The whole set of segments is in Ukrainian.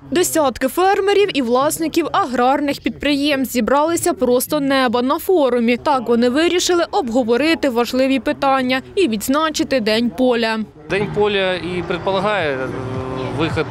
Десятки фермерів і власників аграрних підприємств зібралися просто неба на форумі. Так вони вирішили обговорити важливі питання і відзначити День поля. День поля і предполагає вихід,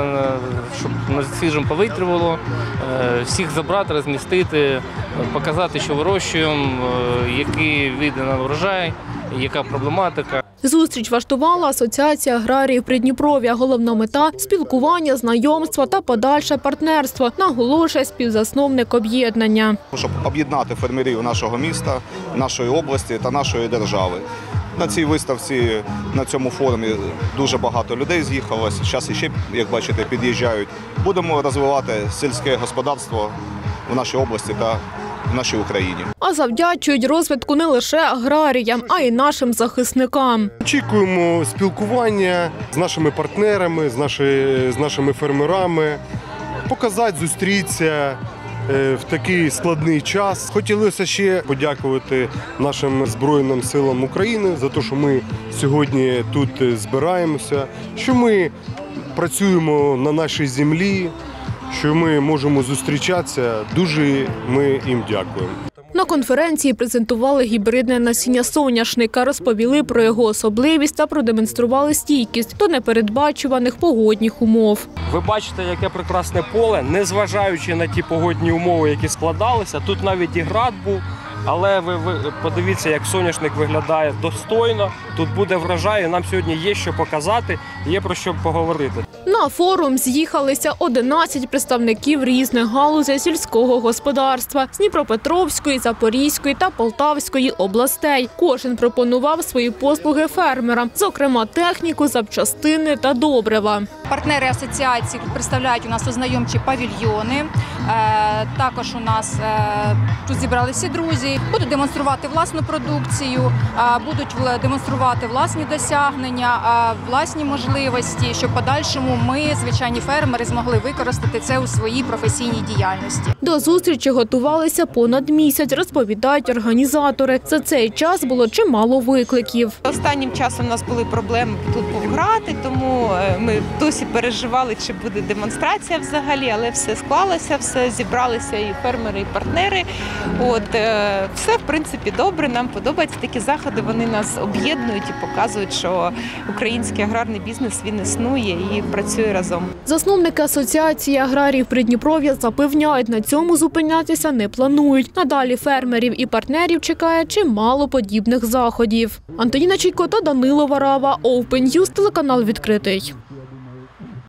щоб на свіжому повітрі було, всіх забрати, розмістити, показати, що вирощуємо, які види на врожай, яка проблематика. Зустріч влаштувала Асоціація аграріїв Придніпров'я. Головна мета – спілкування, знайомства та подальше партнерство, наголошує співзасновник об'єднання. Щоб об'єднати фермерів нашого міста, нашої області та нашої держави. На цій виставці, на цьому форумі дуже багато людей з'їхалося. Зараз ще, як бачите, під'їжджають. Будемо розвивати сільське господарство в нашій області та в нашій Україні. А завдячують розвитку не лише аграріям, а й нашим захисникам. Очікуємо спілкування з нашими партнерами, з нашими фермерами, показати, зустрітися в такий складний час. Хотілося ще подякувати нашим Збройним силам України за те, що ми сьогодні тут збираємося, що ми працюємо на нашій землі, що ми можемо зустрічатися. Дуже ми їм дякуємо. На конференції презентували гібридне насіння соняшника, розповіли про його особливість та продемонстрували стійкість до непередбачуваних погодних умов. Ви бачите, яке прекрасне поле, незважаючи на ті погодні умови, які складалися. Тут навіть і град був, але ви подивіться, як соняшник виглядає достойно. Тут буде врожай, і нам сьогодні є що показати, є про що поговорити. На форум з'їхалися 11 представників різних галузей сільського господарства з Дніпропетровської, Запорізької та Полтавської областей. Кожен пропонував свої послуги фермерам, зокрема техніку, запчастини та добрива. Партнери асоціації представляють у нас ознайомчі павільйони. Також у нас тут зібрали всі друзі. Будуть демонструвати власну продукцію, будуть демонструвати власні досягнення, власні можливості, щоб в подальшому ми, звичайні фермери, змогли використати це у своїй професійній діяльності. До зустрічі готувалися понад місяць, розповідають організатори. За цей час було чимало викликів. Останнім часом у нас були проблеми тут був град, тому ми досі переживали, чи буде демонстрація взагалі, але все склалося, все зібралися і фермери, і партнери. Все, в принципі, добре, нам подобаються такі заходи, вони нас об'єднують і показують, що український аграрний бізнес, він існує і працює разом. Засновники Асоціації аграріїв Придніпров'я запевняють, на цьому зупинятися не планують. Надалі фермерів і партнерів чекає чимало подібних заходів. Антоніна Чайко та Данило Варава, Open News, телеканал «Відкритий».